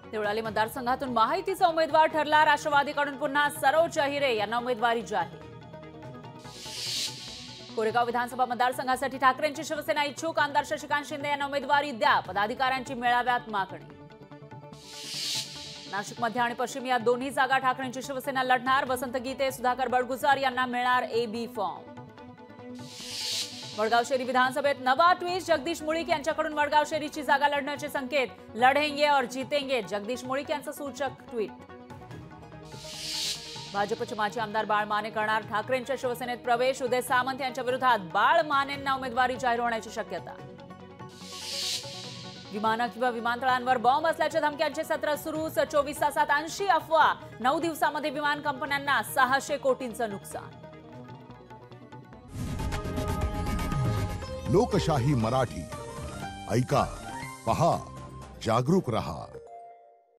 देवळाली मतदारसंघातून महायुतीचा उमेदवार ठरला। राष्ट्रवादीकडून पुन्हा सरोज अहिरे यांना उमेदवारी जाहीर। कोरेगाव विधानसभा मतदारसंघासाठी ठाकरेंची शिवसेना इच्छुक। आमदार शशिकांत शिंदे यांना उमेदवारी द्या, पदाधिकाऱ्यांची मेळाव्यात मागणी। नाशिकमध्ये आणि पश्चिम या दोन्ही जागा ठाकरेंची शिवसेना लढणार। वसंत गीते, सुधाकर बडगुजार यांना मिळणार AB फॉर्म। वडगाव शेरी विधानसभेत नवा ट्विस्ट। जगदीश मुळीक यांच्याकडून वडगाव शेरीची जागा लढण्याचे संकेत। लढेंगे और जीतेंगे, जगदीश मुळीक यांचं सूचक ट्विट। भाजपचे माजी आमदार बाळ माने करणार ठाकरेंच्या शिवसेनेत प्रवेश। उदय सामंत यांच्या विरोधात बाळ मानेंना उमेदवारी जाहीर होण्याची शक्यता। विमानं किंवा विमानतळांवर बॉम्ब असल्याच्या धमक्यांचे सत्र सुरू। 24 तासात 80 अफवा। 9 दिवसांमध्ये विमान कंपन्यांना 600 कोटींचं नुकसान। लोकशाही मराठी ऐका, पहा, जागरूक रहा।